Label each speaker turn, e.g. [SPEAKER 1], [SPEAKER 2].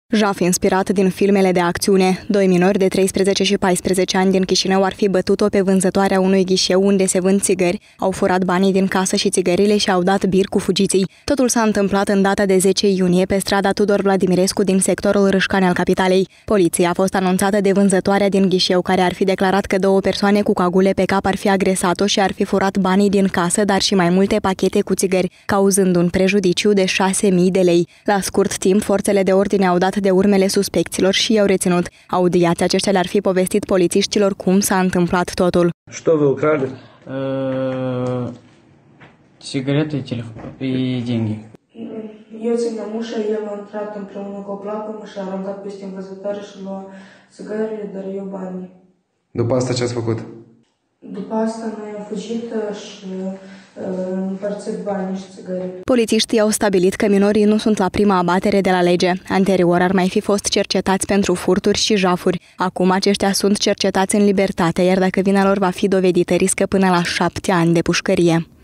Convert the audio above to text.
[SPEAKER 1] Jaf inspirat din filmele de acțiune. Doi minori de 13 și 14 ani din Chișinău ar fi bătut-o pe vânzătoarea unui ghișeu unde se vând țigări, au furat banii din casă și țigările și au dat bir cu fugiții. Totul s-a întâmplat în data de 10 iunie pe strada Tudor Vladimirescu din sectorul Râșcani al capitalei. Poliția a fost anunțată de vânzătoarea din ghișeu, care ar fi declarat că două persoane cu cagule pe cap ar fi agresat-o și ar fi furat banii din casă, dar și mai multe pachete cu țigări, cauzând un prejudiciu de 6.000 de lei. La scurt timp, forțele de ordine au dat de urmele suspecților și i-au reținut. Audiați, aceștia le-ar fi povestit polițiștilor cum s-a întâmplat totul.
[SPEAKER 2] Что вы украли?
[SPEAKER 3] Сигареты и деньги.
[SPEAKER 4] Eu țineam ușa, el a intrat împreună cu o plapumă și a aruncat peste învățătoare și lua țigările, dar eu banii.
[SPEAKER 5] După asta ce ați făcut?
[SPEAKER 4] După asta noi am fugit și împărțit banii și țigările.
[SPEAKER 1] Polițiștii au stabilit că minorii nu sunt la prima abatere de la lege. Anterior ar mai fi fost cercetați pentru furturi și jafuri. Acum aceștia sunt cercetați în libertate, iar dacă vina lor va fi dovedită, riscă până la 7 ani de pușcărie.